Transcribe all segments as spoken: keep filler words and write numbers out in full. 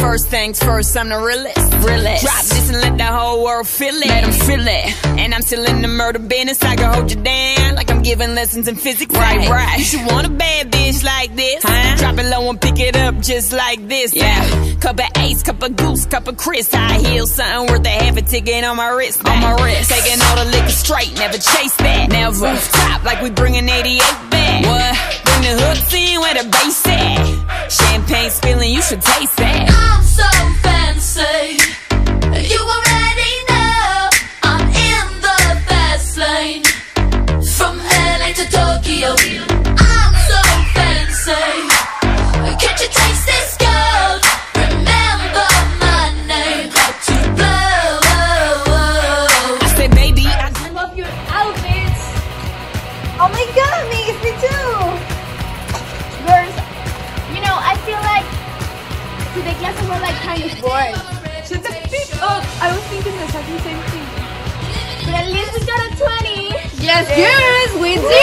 First things first, I'm the realest. realest. Drop this and let the whole world feel it. Let them feel it. And I'm still in the murder business. I can hold you down like I'm giving lessons in physics. Right, right. You should want a bad bitch like this. Huh? Drop it low and pick it up just like this. Yeah. Cup of Ace, cup of Goose, cup of Chris. High heels, something worth a half a ticket on my wrist. On my wrist. Taking all the liquor straight, never chase that. Never top like we bringing eighty-eight back. What? Bring the hooks in where the bass at. Champagne spilling, you should taste that. I'm so fancy. You already know I'm in the fast lane. From L A to Tokyo, I'm so fancy. Can't you taste this gold? Remember my name, how to blow. I said, baby, I, I love your outfits. Oh my god, me, me too. Girls, you know, I feel like today classes were like kind of bored. Shut the beep up! I was thinking the exactly same thing. But at least we got a twenty. Yes, yes, we did it!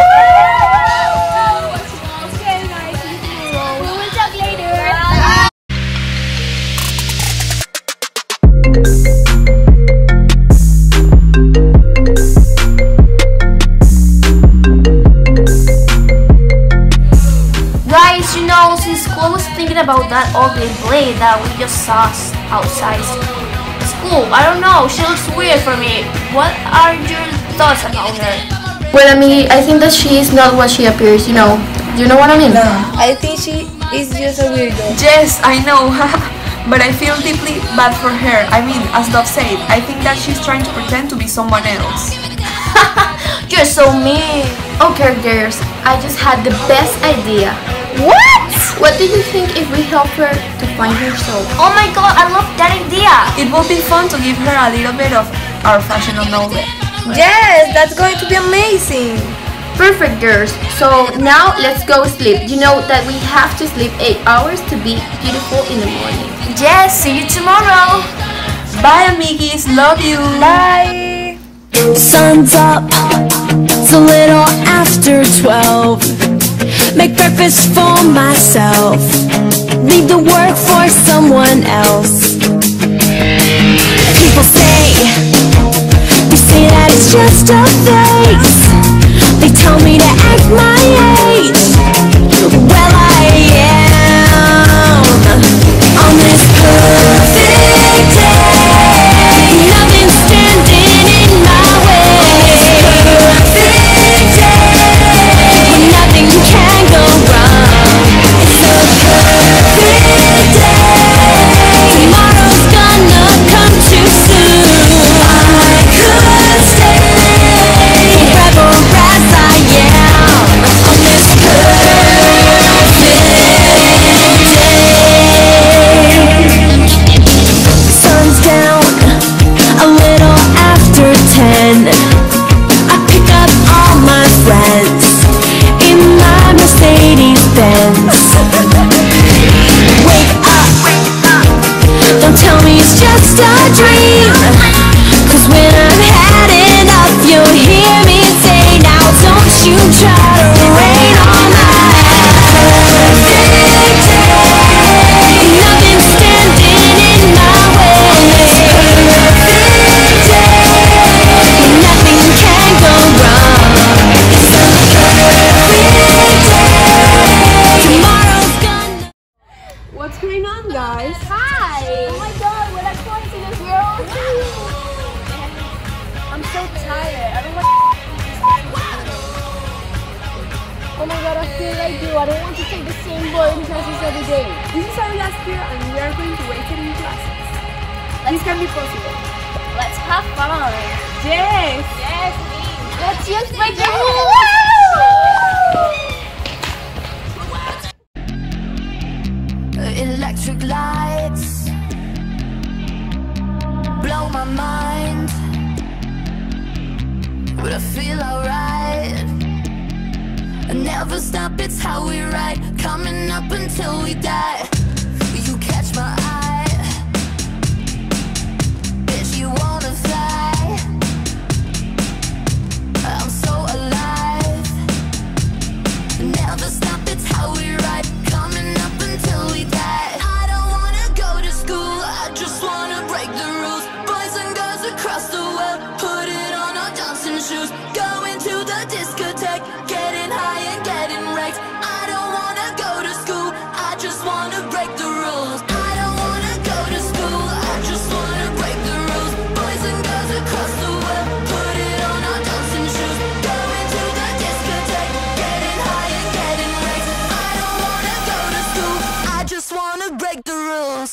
Okay, guys, we will talk later. Guys, you know, since school was thinking about that ugly blade that we just saw outside school. I don't know, she looks weird for me. What are your thoughts about her? Well, I mean, I think that she is not what she appears, you know. You know what I mean? No, I think she is just a weirdo. Yes, I know, but I feel deeply bad for her. I mean, as Dove said, I think that she's trying to pretend to be someone else. You're so mean. Okay, girls, I just had the best idea. What? What do you think if we help her to find herself? Oh my god, I love that idea. It would be fun to give her a little bit of our fashion knowledge. Yes, that's going to be amazing. Perfect, girls. So now let's go sleep. You know that we have to sleep eight hours to be beautiful in the morning. Yes, see you tomorrow. Bye, amigues. Love you. Bye. Sun's up, it's a little after twelve. Make breakfast for myself, leave the work for someone else. People say, they say that it's just a phase. They tell me to act my age. Well, I am on this perfect day. Nothing's standing in my way. Perfect day, when nothing can go wrong. It's a perfect day. Tomorrow's gonna come too soon. I could stay forever as I am on this perfect day. Sun's down, a little after ten. I pick up all my friends in my Mercedes Benz. Wake up, wake up, don't tell me it's just a dream. Cause when I've had enough, you'll hear me say, now don't you try to rain on my perfect day. Nothing's standing in my way. Perfect day, nothing can go wrong. It's a perfect day. Tomorrow's gonna. What's going on, guys? Hi. Oh my god, what a coincidence, girls. I'm so tired. I don't want Oh my god, I feel like you. I don't want to take the same boring classes every day. This is our last year and we are going to wait in classes. This can be possible. Let's have fun. Yes! Yes, please. Let's just break the rules. Electric lights blow my mind, but I feel alright. I never stop, it's how we ride, coming up until we die. You catch my eye, bitch, you wanna fly. I'm so alive. Never stop, it's how we ride, coming up until we die. I don't wanna go shoes, going to the discotheque, getting high and getting wrecked. I don't wanna go to school, I just wanna break the rules. I don't wanna go to school, I just wanna break the rules. Boys and girls across the world, put it on our dancing shoes, going to the discotheque, getting high and getting wrecked. I don't wanna go to school, I just wanna break the rules.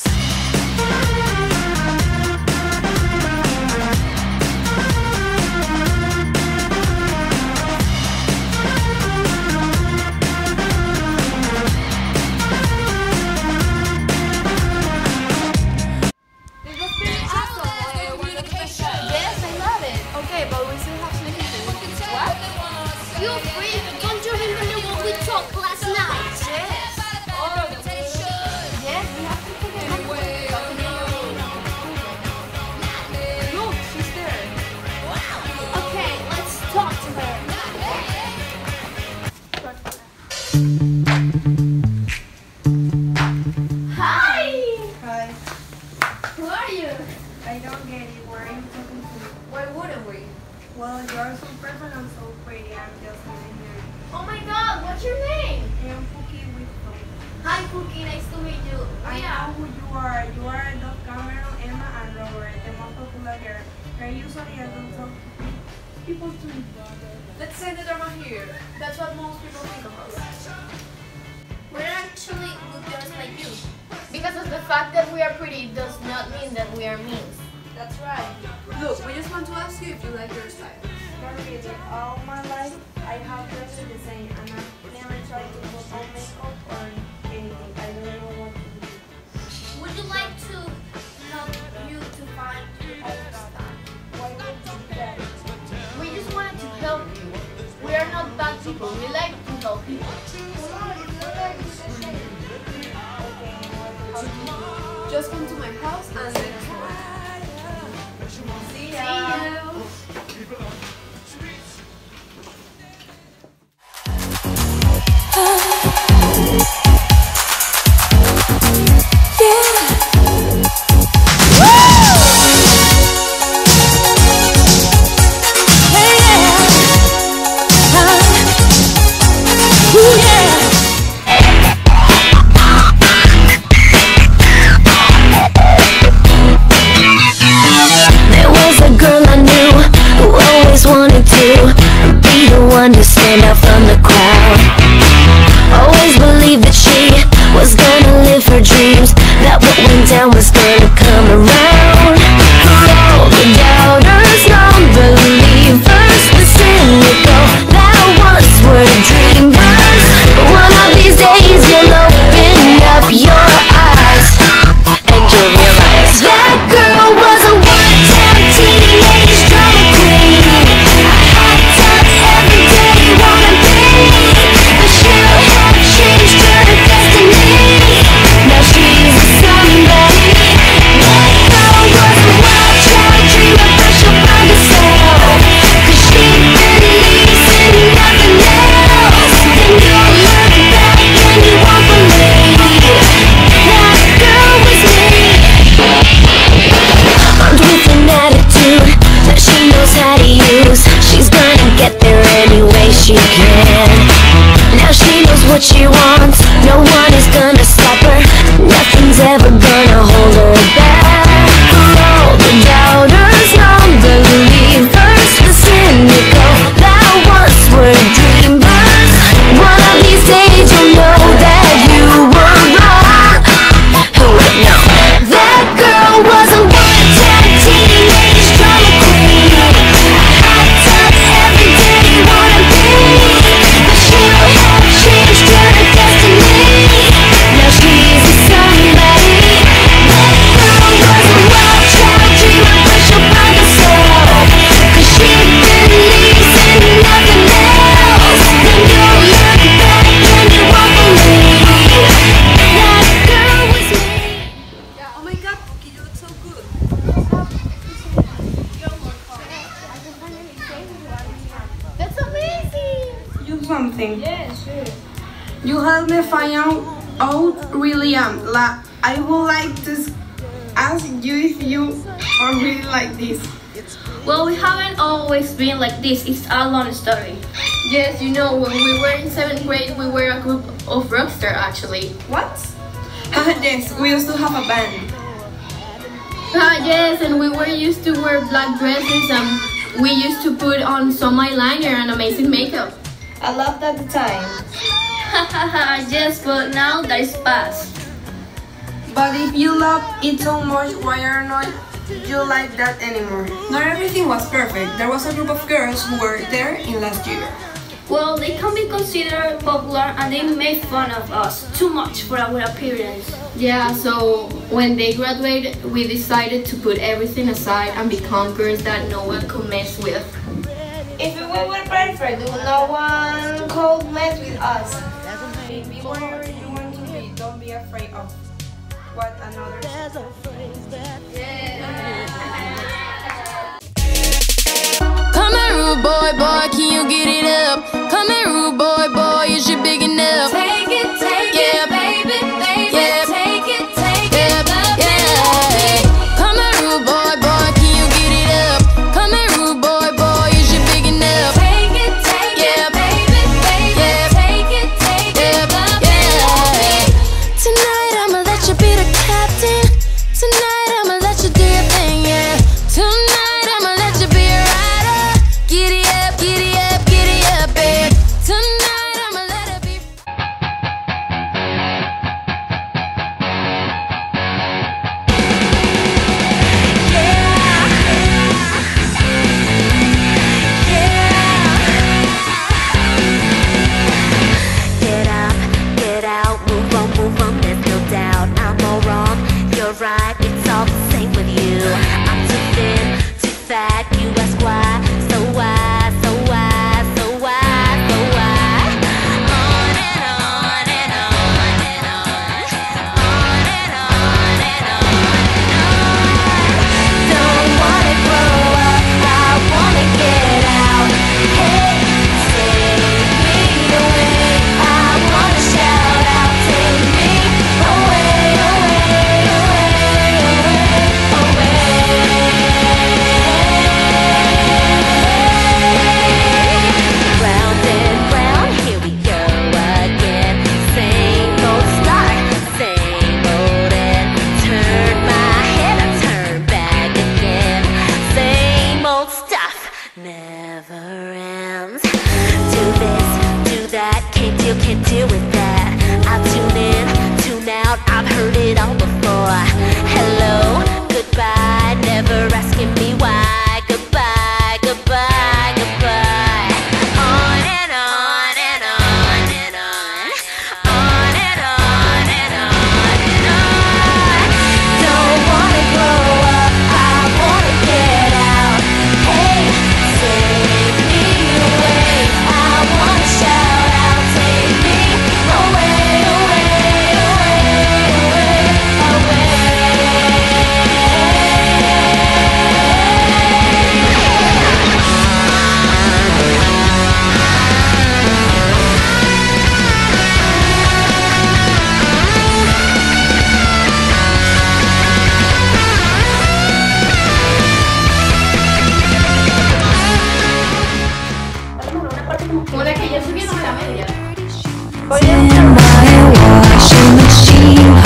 Let's say that I'm here. That's what most people think of us. We're actually good girls like you. Because of the fact that we are pretty does not mean that we are mean. That's right. Look, we just want to ask you if you like your style. Not really. All my life, I have dressed the same, and I've never tried to put on makeup or anything. I don't know what to do. Would you like to help you to find your own style? Why would you do that? We just wanted to help you. We are not bad people. We like to help people. Just come to my house and let's work. See ya. See you. To stand out from the crowd. Always believed that she was gonna live her dreams, that what went down was gonna come around. For all the doubters, non-believers, the cynical that once were dreamers, one of these days you'll open up your eyes and you'll realize that girl was a one-time teenage drama queen. She can. Now she knows what she wants. No one is gonna stop her. Nothing's ever gonna hold her back. For all the doubters, non-believers, the cynical that once were dreamers, one of these days you'll know that you were wrong. Who would know? That girl was a one-time teenage drama queen. Hot tub every day, wanna be. Something. Yeah, sure. You help me find out out really am. La I would like to ask you if you are really like this. Well, we haven't always been like this. It's a long story. Yes, you know, when we were in seventh grade, we were a group of rockstars actually. What? Yes, we used to have a band. Ah, yes, and we were used to wear black dresses and we used to put on some eyeliner and amazing makeup. I loved at the time. Yes, but now that is past. But if you love it so much, why are not you like that anymore? Not everything was perfect. There was a group of girls who were there in last year. Well, they can be considered popular and they made fun of us too much for our appearance. Yeah, so when they graduated, we decided to put everything aside and become girls that no one could mess with. If we were perfect, no one could mess with us. Be whatever you want to be. Don't be afraid of what another says. Come here, rude boy, boy, can you get it up? Come here, rude boy, boy, is you big enough? Take it, take yeah. it, baby, baby, yeah. take it, take yeah. it, love yeah. it. Come here, rude boy, boy, can you get it up? Come here, rude boy, boy, is you big enough? Take it, take yeah. it, baby, baby, yeah. take it, take yeah. it, love yeah. it. Tonight I'ma let you be the captain. Tonight I'ma let you do your thing, yeah. Tonight I'ma let you be a rider. Giddy up, giddy up, giddy up, babe. Tonight I'ma let it be. Get up, get out, move on, move on, there's no doubt. I'm all wrong, you're right, it's all the same with you. I'm too thin, too fat, you ask why. So why, so why, so why, so why? On and on and on and on. On and on and on and on. Don't wanna grow up, I wanna get out. Hey, take me away. I wanna shout out, take me away, away, away, away, round and round, here we go again. Same old start, same old end. Turn my head, I turn back again. Same old stuff never ends. Do this, do that, can't deal, can't deal with that. I tune in, tune out, I've heard it all before. Hello, goodbye, never asking me why. Goodbye, goodbye, goodbye. On and on and on and on. On and on and on and on. Don't wanna grow up, I wanna get out. Hey, take me away. I wanna shout out, take me away, away, away, Una que ya subiendo a la media. Washing machine.